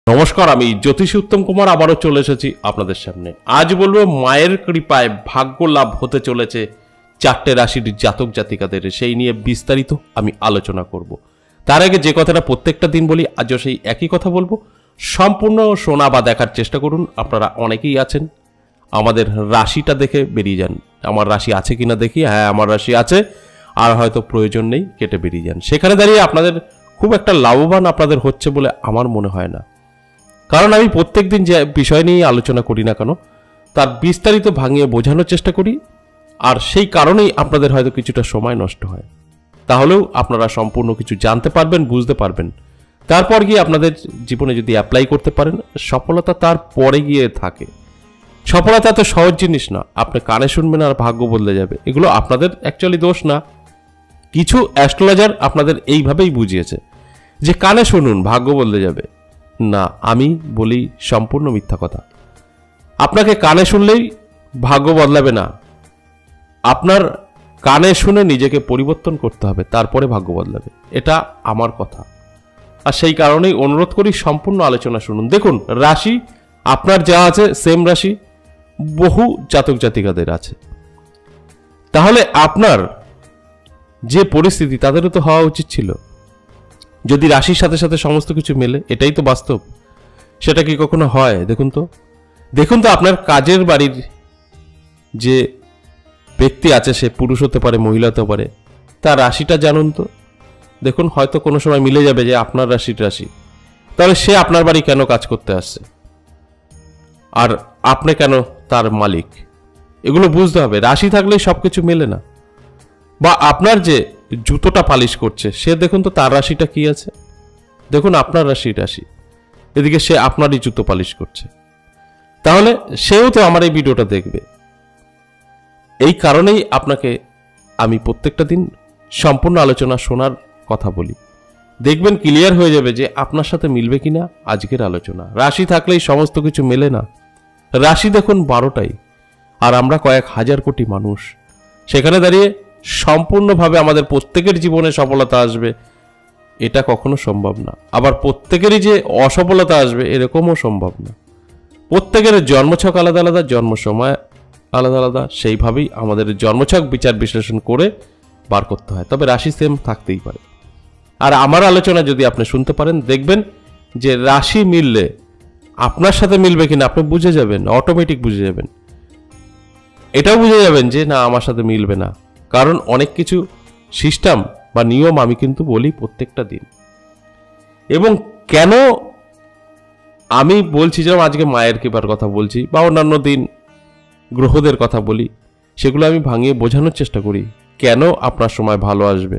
নমস্কার, আমি জ্যোতিষী উত্তম কুমার আবারও চলে এসেছি আপনাদের সামনে। আজ বলবো মায়ের কৃপায় ভাগ্য লাভ হতে চলেছে চারটে রাশির জাতক জাতিকাদের, সেই নিয়ে বিস্তারিত আমি আলোচনা করব। তার আগে যে কথাটা প্রত্যেকটা দিন বলি, আজও সেই একই কথা বলবো। সম্পূর্ণ শোনা বা দেখার চেষ্টা করুন। আপনারা অনেকেই আছেন আমাদের রাশিটা দেখে বেরিয়ে যান, আমার রাশি আছে কিনা দেখি, হ্যাঁ আমার রাশি আছে, আর হয়তো প্রয়োজন নেই কেটে বেরিয়ে যান। সেখানে দাঁড়িয়ে আপনাদের খুব একটা লাভবান আপনাদের হচ্ছে বলে আমার মনে হয় না, কারণ আমি প্রত্যেক দিন যে বিষয় নিয়ে আলোচনা করি না কেন তার বিস্তারিত ভাঙিয়ে বোঝানোর চেষ্টা করি, আর সেই কারণেই আপনাদের হয়তো কিছুটা সময় নষ্ট হয়। তাহলেও আপনারা সম্পূর্ণ কিছু জানতে পারবেন, বুঝতে পারবেন, তারপর গিয়ে আপনাদের জীবনে যদি অ্যাপ্লাই করতে পারেন, সফলতা তার পরে গিয়ে থাকে। সফলতা তো সহজ জিনিস না, আপনি কানে শুনবেন আর ভাগ্য বদলে যাবে, এগুলো আপনাদের অ্যাকচুয়ালি দোষ না। কিছু অ্যাস্ট্রোলজার আপনাদের এইভাবেই বুঝিয়েছে যে কানে শুনুন ভাগ্য বদলে যাবে। না, আমি বলি সম্পূর্ণ মিথ্যা কথা। আপনাকে কানে শুনলেই ভাগ্য বদলাবে না, আপনার কানে শুনে নিজেকে পরিবর্তন করতে হবে, তারপরে ভাগ্য বদলাবে। এটা আমার কথা, আর সেই কারণেই অনুরোধ করি সম্পূর্ণ আলোচনা শুনুন। দেখুন, রাশি আপনার যা আছে সেম রাশি বহু জাতক জাতিকাদের আছে, তাহলে আপনার যে পরিস্থিতি তাদেরও তো হওয়া উচিত ছিল। যদি রাশির সাথে সাথে সমস্ত কিছু মেলে, এটাই তো বাস্তব। সেটা কি কখনো হয়? দেখুন তো আপনার কাজের বাড়ির যে ব্যক্তি আছে, সে পুরুষ হতে পারে, মহিলা হতে পারে, তার রাশিটা জানুন তো। দেখুন, হয়তো কোনো সময় মিলে যাবে যে আপনার রাশির রাশি, তাহলে সে আপনার বাড়ি কেন কাজ করতে আসছে, আর আপনি কেন তার মালিক, এগুলো বুঝতে হবে। রাশি থাকলেই সবকিছু মেলে না। বা আপনার যে জুতোটা পালিশ করছে, সে দেখুন তো তার রাশিটা কি আছে, দেখুন আপনার রাশি, এদিকে সে আপনারই জুতো পালিশ করছে, তাহলে সেও তো আমার এই ভিডিওটা দেখবে। এই কারণেই আপনাকে আমি প্রত্যেকটা দিন সম্পূর্ণ আলোচনা শোনার কথা বলি। দেখবেন ক্লিয়ার হয়ে যাবে যে আপনার সাথে মিলবে কিনা আজকের আলোচনা। রাশি থাকলেই সমস্ত কিছু মেলে না। রাশি দেখুন 12টাই, আর আমরা কয়েক হাজার কোটি মানুষ। সেখানে দাঁড়িয়ে সম্পূর্ণভাবে আমাদের প্রত্যেকের জীবনে সফলতা আসবে এটা কখনো সম্ভব না, আবার প্রত্যেকেরই যে অসফলতা আসবে এরকমও সম্ভব না। প্রত্যেকের জন্মছক আলাদা আলাদা, জন্ম সময় আলাদা আলাদা, সেইভাবেই আমাদের জন্মছক বিচার বিশ্লেষণ করে বার করতে হয়। তবে রাশি সেম থাকতেই পারে। আর আমার আলোচনা যদি আপনি শুনতে পারেন, দেখবেন যে রাশি মিললে আপনার সাথে মিলবে কিনা আপনি বুঝে যাবেন, অটোমেটিক বুঝে যাবেন। এটাও বুঝে যাবেন যে না, আমার সাথে মিলবে না, কারণ অনেক কিছু সিস্টেম বা নিয়ম আমি কিন্তু বলি প্রত্যেকটা দিন। এবং কেন আমি বলছি, যেমন আজকে মায়ের কৃপার কথা বলছি বা অন্যান্য দিন গ্রহদের কথা বলি, সেগুলো আমি ভাঙিয়ে বোঝানোর চেষ্টা করি কেন আপনার সময় ভালো আসবে।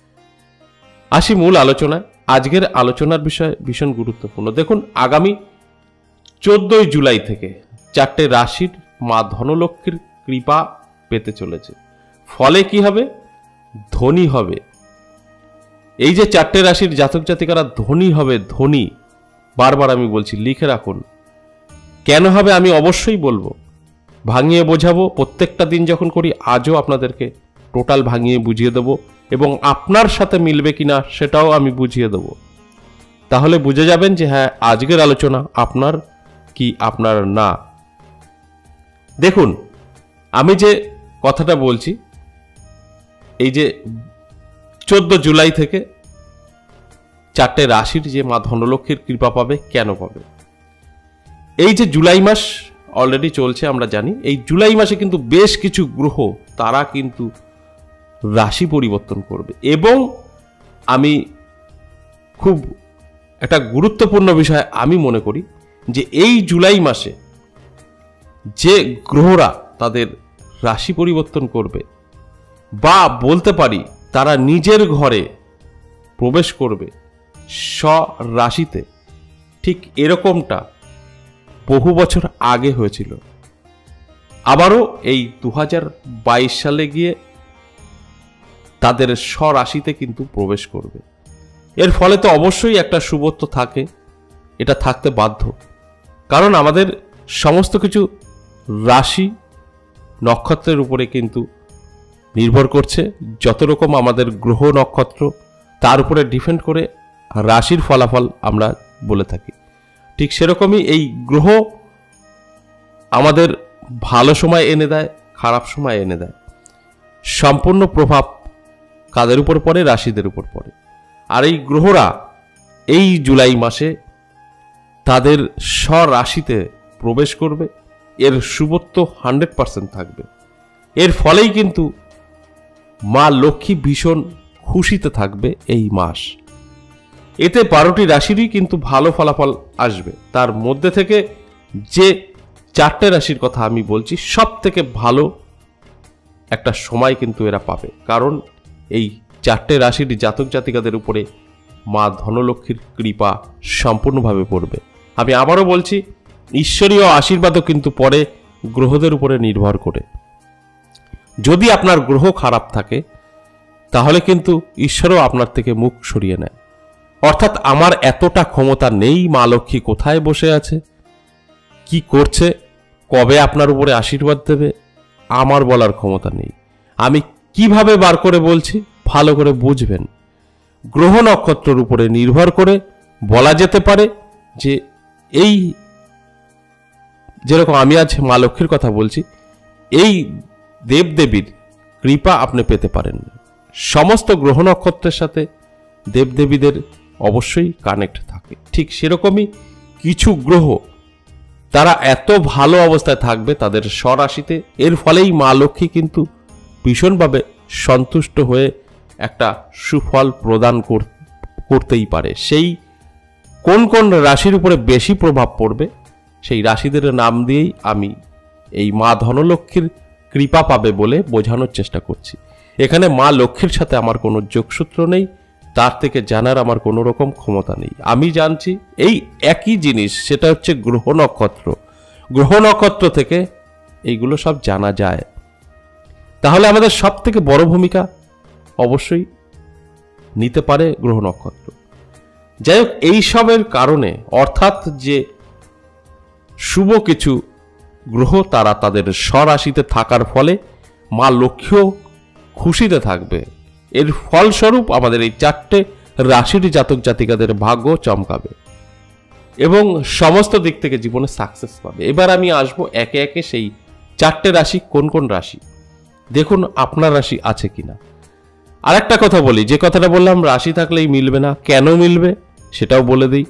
আসি মূল আলোচনায়। আজকের আলোচনার বিষয় ভীষণ গুরুত্বপূর্ণ। দেখুন, আগামী 14 জুলাই থেকে চারটে রাশির মা ধনলক্ষ্মীর কৃপা পেতে চলেছে। ফলে কি হবে? ধনী হবে। এই যে চারটে রাশির জাতক জাতিকারা ধনী হবে, ধনী, বারবার আমি বলছি, লিখে রাখুন। কেন হবে আমি অবশ্যই বলবো, ভাঙিয়ে বোঝাবো। প্রত্যেকটা দিন যখন করি, আজও আপনাদেরকে টোটাল ভাঙিয়ে বুঝিয়ে দেবো, এবং আপনার সাথে মিলবে কিনা সেটাও আমি বুঝিয়ে দেবো। তাহলে বুঝে যাবেন যে হ্যাঁ, আজকের আলোচনা আপনার কি আপনার না। দেখুন, আমি যে কথাটা বলছি, এই যে 14 জুলাই থেকে চারটে রাশির যে মা ধনলক্ষ্মীর কৃপা পাবে, কেন পাবে? এই যে জুলাই মাস অলরেডি চলছে, আমরা জানি এই জুলাই মাসে কিন্তু বেশ কিছু গ্রহ তারা কিন্তু রাশি পরিবর্তন করবে। এবং আমি খুব একটা গুরুত্বপূর্ণ বিষয় আমি মনে করি যে এই জুলাই মাসে যে গ্রহরা তাদের রাশি পরিবর্তন করবে, বা বলতে পারি তারা নিজের ঘরে প্রবেশ করবে স্বরাশিতে, ঠিক এরকমটা বহু বছর আগে হয়েছিল। আবারও এই 2022 সালে গিয়ে তাদের স্বরাশিতে কিন্তু প্রবেশ করবে। এর ফলে তো অবশ্যই একটা শুভত্ব থাকে, এটা থাকতে বাধ্য, কারণ আমাদের সমস্ত কিছু রাশি নক্ষত্রের উপরে কিন্তু নির্ভর করছে। যত রকম আমাদের গ্রহ নক্ষত্র, তার উপরে ডিপেন্ড করে রাশির ফলাফল আমরা বলে থাকি। ঠিক সেরকমই এই গ্রহ আমাদের ভালো সময় এনে দেয়, খারাপ সময় এনে দেয়। সম্পূর্ণ প্রভাব কাদের উপর পড়ে? রাশিদের উপর পড়ে। আর এই গ্রহরা এই জুলাই মাসে তাদের স্বরাশিতে প্রবেশ করবে। এর শুভত্ব 100% থাকবে। এর ফলেই কিন্তু মা লক্ষ্মী ভীষণ খুশিতে থাকবে এই মাস। এতে 12টি রাশিরই কিন্তু ভালো ফলাফল আসবে। তার মধ্যে থেকে যে 4টে রাশির কথা আমি বলছি, সব থেকে ভালো একটা সময় কিন্তু এরা পাবে। কারণ এই 4টে রাশির জাতক জাতিকাদের উপরে মা ধনলক্ষ্মীর কৃপা সম্পূর্ণভাবে পড়বে। আমি আবারও বলছি, ঈশ্বরীয় আশীর্বাদও কিন্তু পড়ে গ্রহদের উপরে নির্ভর করে। যদি আপনার গ্রহ খারাপ থাকে তাহলে কিন্তু ঈশ্বরও আপনার থেকে মুখ সরিয়ে নেয়। অর্থাৎ আমার এতটা ক্ষমতা নেই, মা লক্ষ্মী কোথায় বসে আছে, কি করছে, কবে আপনার উপরে আশীর্বাদ দেবে, আমার বলার ক্ষমতা নেই। আমি কিভাবে বার করে বলছি, ভালো করে বুঝবেন। গ্রহ নক্ষত্রের উপরে নির্ভর করে বলা যেতে পারে যে এই যেরকম আমি আজ মা লক্ষ্মীর কথা বলছি, এই দেবদেবীর কৃপা আপনি পেতে পারেন। সমস্ত গ্রহ নক্ষত্রের সাথে দেবদেবীদের অবশ্যই কানেক্ট থাকে। ঠিক সেরকমই কিছু গ্রহ তারা এত ভালো অবস্থায় থাকবে তাদের স্বরাশিতে, এর ফলেই মা লক্ষ্মী কিন্তু ভীষণভাবে সন্তুষ্ট হয়ে একটা সুফল প্রদান করতেই পারে। সেই কোন কোন রাশির উপরে বেশি প্রভাব পড়বে সেই রাশিদের নাম দিয়েই আমি এই মা ধনলক্ষ্মীর কৃপা পাবে বলে বোঝানোর চেষ্টা করছি। এখানে মা লক্ষ্মীর সাথে আমার কোনো যোগসূত্র নেই, তার থেকে জানার আমার কোনো রকম ক্ষমতা নেই। আমি জানছি এই একই জিনিস, সেটা হচ্ছে গ্রহ নক্ষত্র। গ্রহ নক্ষত্র থেকে এইগুলো সব জানা যায়। তাহলে আমাদের সব থেকে বড় ভূমিকা অবশ্যই নিতে পারে গ্রহ নক্ষত্র। যাই হোক, এইসবের কারণে অর্থাৎ যে শুভ কিছু গ্রহ তারা তাদের স্বরাশিতে থাকার ফলে মা লক্ষ্মীও খুশিতে থাকবে। এর ফলস্বরূপ আমাদের এই 4টে রাশির জাতক জাতিকাদের ভাগ্য চমকাবে এবং সমস্ত দিক থেকে জীবনে সাকসেস পাবে। এবার আমি আসবো একে একে সেই 4টে রাশি কোন কোন রাশি, দেখুন আপনার রাশি আছে কিনা। আর একটা কথা বলি, যে কথাটা বললাম রাশি থাকলেই মিলবে না, কেন মিলবে সেটাও বলে দিই।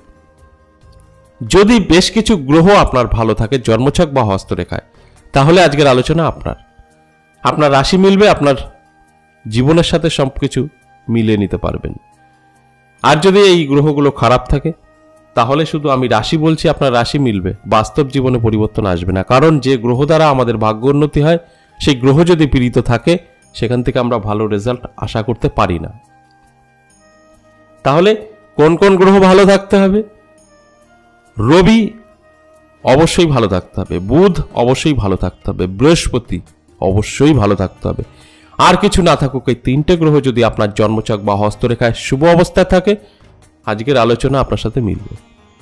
যদি বেশ কিছু গ্রহ আপনার ভালো থাকে জন্মছক বা হস্তরেখায়, তাহলে আজকের আলোচনা আপনার রাশি মিলবে, আপনার জীবনের সাথে সবকিছু মিলিয়ে নিতে পারবেন। আর যদি এই গ্রহগুলো খারাপ থাকে তাহলে শুধু আমি রাশি বলছি, আপনার রাশি মিলবে, বাস্তব জীবনে পরিবর্তন আসবে না। কারণ যে গ্রহ দ্বারা আমাদের ভাগ্য উন্নতি হয় সেই গ্রহ যদি পীড়িত থাকে সেখান থেকে আমরা ভালো রেজাল্ট আশা করতে পারি না। তাহলে কোন কোন গ্রহ ভালো থাকতে হবে? রবি অবশ্যই ভালো থাকতে হবে, বুধ অবশ্যই ভালো থাকতে হবে, বৃহস্পতি অবশ্যই ভালো থাকতে হবে। আর কিছু না থাকুক, এই 3টে গ্রহ যদি আপনার জন্মছক বা হস্তরেখায় শুভ অবস্থায় থাকে আজকের আলোচনা আপনার সাথে মিলবে,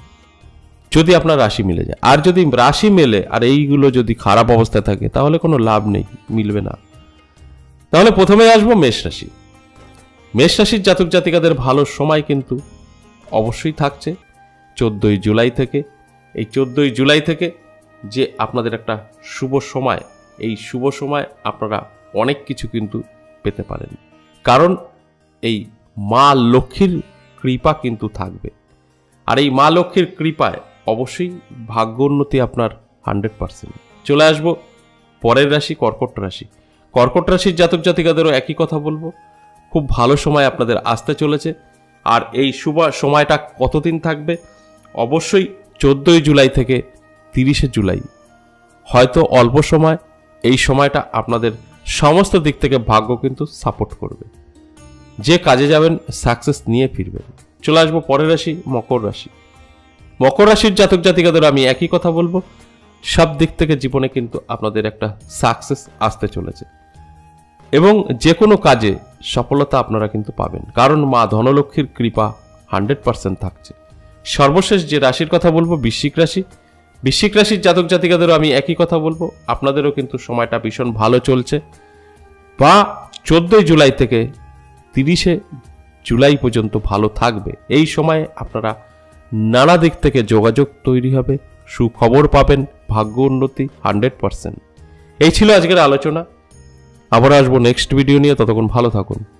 যদি আপনার রাশি মিলে যায়। আর যদি রাশি মেলে আর এইগুলো যদি খারাপ অবস্থায় থাকে তাহলে কোনো লাভ নেই, মিলবে না। তাহলে প্রথমে আসবো মেষ রাশি। মেষ রাশির জাতক জাতিকাদের ভালো সময় কিন্তু অবশ্যই থাকছে 14ই জুলাই থেকে। এই 14ই জুলাই থেকে যে আপনাদের একটা শুভ সময়, এই শুভ সময় আপনারা অনেক কিছু কিন্তু পেতে পারেন। কারণ এই মা লক্ষ্মীর কৃপা কিন্তু থাকবে। আর এই মা লক্ষ্মীর কৃপায় অবশ্যই ভাগ্য উন্নতি আপনার 100%। চলে আসবো পরের রাশি, কর্কট রাশি। কর্কট রাশির জাতক জাতিকাদেরও একই কথা বলবো, খুব ভালো সময় আপনাদের আসতে চলেছে। আর এই শুভ সময়টা কতদিন থাকবে? অবশ্যই 14ই জুলাই থেকে 30শে জুলাই, হয়তো অল্প সময়। এই সময়টা আপনাদের সমস্ত দিক থেকে ভাগ্য কিন্তু সাপোর্ট করবে, যে কাজে যাবেন সাকসেস নিয়ে ফিরবেন। চলে আসবো পরের রাশি, মকর রাশি। মকর রাশির জাতক জাতিকাদের আমি একই কথা বলবো, সব দিক থেকে জীবনে কিন্তু আপনাদের একটা সাকসেস আসতে চলেছে এবং যে কোনো কাজে সফলতা আপনারা কিন্তু পাবেন, কারণ মা ধনলক্ষ্মীর কৃপা 100% থাকছে। সর্বশেষ যে রাশির কথা বলবো বৃশ্চিক রাশি। বৃশ্চিক রাশির জাতক জাতিকাদেরও আমি একই কথা বলবো, আপনাদেরও কিন্তু সময়টা ভীষণ ভালো চলছে, বা 14ই জুলাই থেকে 30শে জুলাই পর্যন্ত ভালো থাকবে। এই সময়ে আপনারা নানা দিক থেকে যোগাযোগ তৈরি হবে, সুখবর পাবেন, ভাগ্য উন্নতি 100%। এই ছিল আজকের আলোচনা। আবার আসবো নেক্সট ভিডিও নিয়ে, ততক্ষণ ভালো থাকুন।